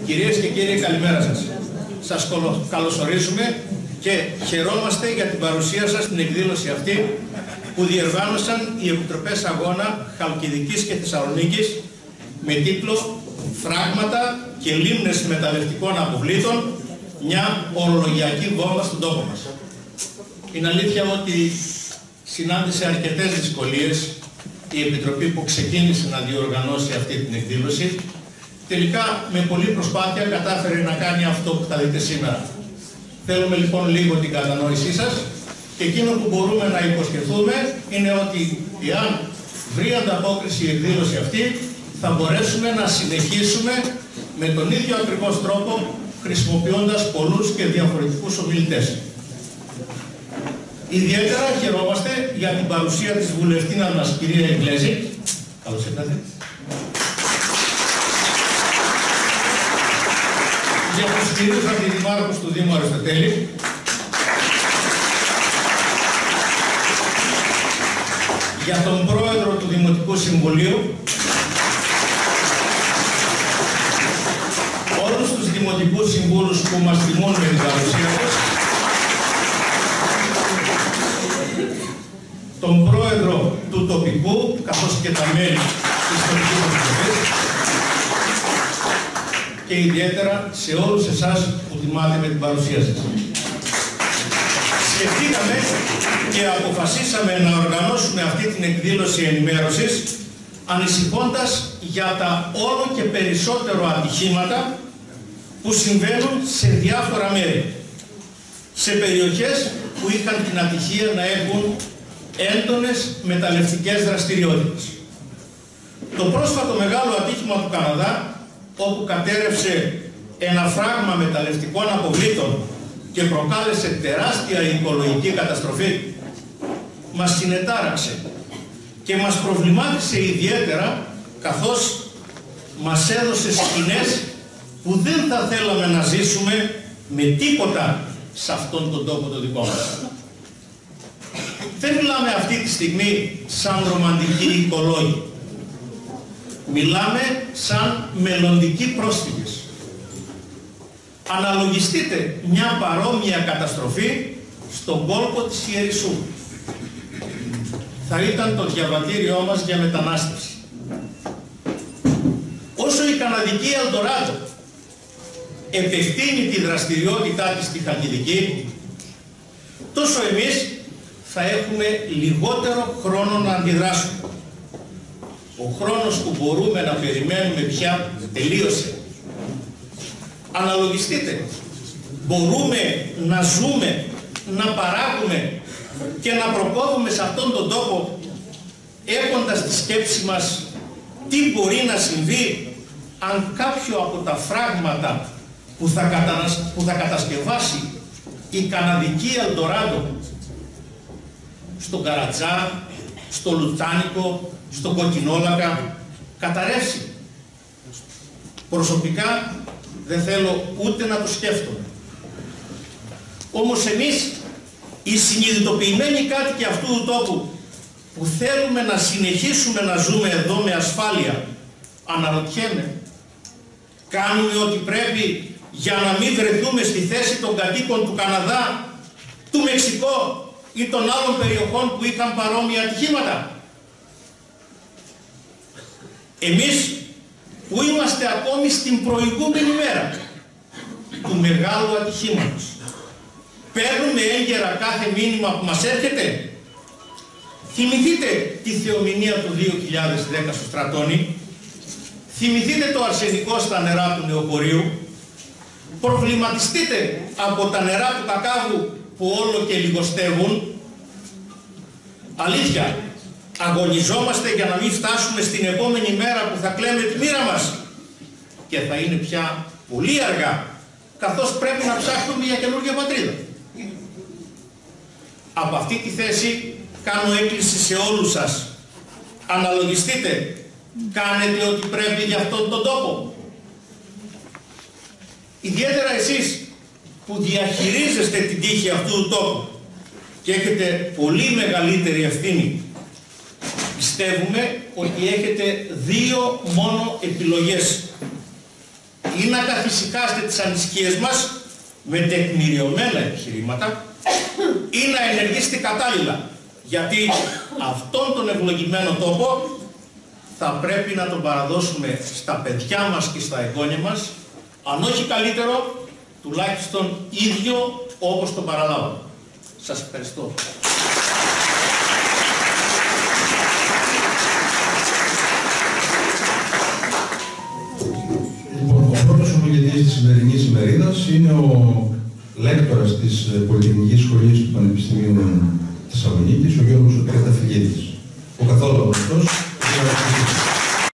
Κυρίες και κύριοι, καλημέρα σας. Σας καλωσορίζουμε και χαιρόμαστε για την παρουσία σας στην εκδήλωση αυτή που διοργάνωσαν οι Επιτροπές Αγώνα Χαλκιδικής και Θεσσαλονίκης με τίτλο «Φράγματα και λίμνες μεταλλευτικών αποβλήτων, μια ορολογιακή βόμβα στον τόπο μας». Είναι αλήθεια ότι συνάντησε αρκετές δυσκολίες η Επιτροπή που ξεκίνησε να διοργανώσει αυτή την εκδήλωση. Τελικά με πολλή προσπάθεια κατάφερε να κάνει αυτό που θα δείτε σήμερα. Θέλουμε λοιπόν λίγο την κατανόησή σας και εκείνο που μπορούμε να υποσχεθούμε είναι ότι εάν βρει ανταπόκριση η εκδήλωση αυτή θα μπορέσουμε να συνεχίσουμε με τον ίδιο ακριβώς τρόπο χρησιμοποιώντας πολλούς και διαφορετικούς ομιλητές. Ιδιαίτερα χαιρόμαστε για την παρουσία της βουλευτίνας μας, κυρία Εγγλέζη. Καλώς ήρθατε. Για τους κυρίους αντιδημάρχους του Δήμου Αριστοτέλη. Για τον πρόεδρο του Δημοτικού Συμβουλίου. Όλους τους δημοτικούς συμβούλους που μας τιμούν με την παρουσία τους. Τον πρόεδρο του τοπικού, καθώς και τα μέλη της τοπικής επιτροπής και ιδιαίτερα σε όλους εσάς που τιμάτε με την παρουσία σας. Σκεφτήκαμε και αποφασίσαμε να οργανώσουμε αυτή την εκδήλωση ενημέρωσης ανησυχώντας για τα όλο και περισσότερο ατυχήματα που συμβαίνουν σε διάφορα μέρη, σε περιοχές που είχαν την ατυχία να έχουν έντονες μεταλλευτικές δραστηριότητες. Το πρόσφατο μεγάλο ατύχημα του Καναδά, όπου κατέρευσε ένα φράγμα μεταλλευτικών αποβλήτων και προκάλεσε τεράστια οικολογική καταστροφή, μας συνετάραξε και μας προβλημάτισε ιδιαίτερα, καθώς μας έδωσε σκηνές που δεν θα θέλαμε να ζήσουμε με τίποτα σε αυτόν τον τόπο το δικό μας. Δεν μιλάμε αυτή τη στιγμή σαν ρομαντικοί οικολόγοι. Μιλάμε σαν μελλοντικοί πρόσφυγες. Αναλογιστείτε μια παρόμοια καταστροφή στον κόλπο της Ιερισσού. Θα ήταν το διαβατήριό μας για μετανάστευση. Όσο η καναδική Ελντοράντο επεκτείνει τη δραστηριότητά της στη Χαλκιδική, τόσο εμείς θα έχουμε λιγότερο χρόνο να αντιδράσουμε. Ο χρόνος που μπορούμε να περιμένουμε πια τελείωσε. Αναλογιστείτε, μπορούμε να ζούμε, να παράγουμε και να προκόβουμε σε αυτόν τον τόπο έχοντας τη σκέψη μας τι μπορεί να συμβεί αν κάποιο από τα φράγματα που θα κατασκευάσει η καναδική Ελντοράντο στον Καρατζά, στο Λουτσάνικο, στο Κοκκινόλακα καταρρεύσει. Προσωπικά δεν θέλω ούτε να το σκέφτομαι. Όμως εμείς, οι συνειδητοποιημένοι κάτοικοι αυτού του τόπου που θέλουμε να συνεχίσουμε να ζούμε εδώ με ασφάλεια, αναρωτιέμαι, κάνουμε ό,τι πρέπει για να μην βρεθούμε στη θέση των κατοίκων του Καναδά, του Μεξικό ή των άλλων περιοχών που είχαν παρόμοια ατυχήματα? Εμείς που είμαστε ακόμη στην προηγούμενη μέρα του μεγάλου ατυχήματος, παίρνουμε έγκαιρα κάθε μήνυμα που μας έρχεται? Θυμηθείτε τη θεομηνία του 2010 στο Στρατώνη, θυμηθείτε το αρσενικό στα νερά του Νεοπορείου, προβληματιστείτε από τα νερά του Κακάβου που όλο και λιγοστεύουν. Αλήθεια, αγωνιζόμαστε για να μην φτάσουμε στην επόμενη μέρα που θα κλαίμε τη μοίρα μας και θα είναι πια πολύ αργά, καθώς πρέπει να ψάχνουμε για καινούργια πατρίδα. Από αυτή τη θέση κάνω έκκληση σε όλους σας. Αναλογιστείτε, κάνετε ό,τι πρέπει για αυτόν τον τόπο. Ιδιαίτερα εσείς που διαχειρίζεστε την τύχη αυτού του τόπου και έχετε πολύ μεγαλύτερη ευθύνη. Πιστεύουμε ότι έχετε δύο μόνο επιλογές. ή να καθησυχάσετε τις ανησυχίες μας με τεκμηριωμένα επιχειρήματα ή να ενεργήσετε κατάλληλα, γιατί αυτόν τον ευλογημένο τόπο θα πρέπει να τον παραδώσουμε στα παιδιά μας και στα εγγόνια μας, αν όχι καλύτερο, τουλάχιστον ίδιο όπως τον παραλάβαμε. Σας ευχαριστώ. Ο πρώτος ομιλητής της σημερινής ημερίδας είναι ο λέκτορας της Πολυτεχνικής Σχολής του Πανεπιστημίου Θεσσαλονίκης, ο Γιώργος Τριανταφυλλίδης. Ο καθόλου γνωστός.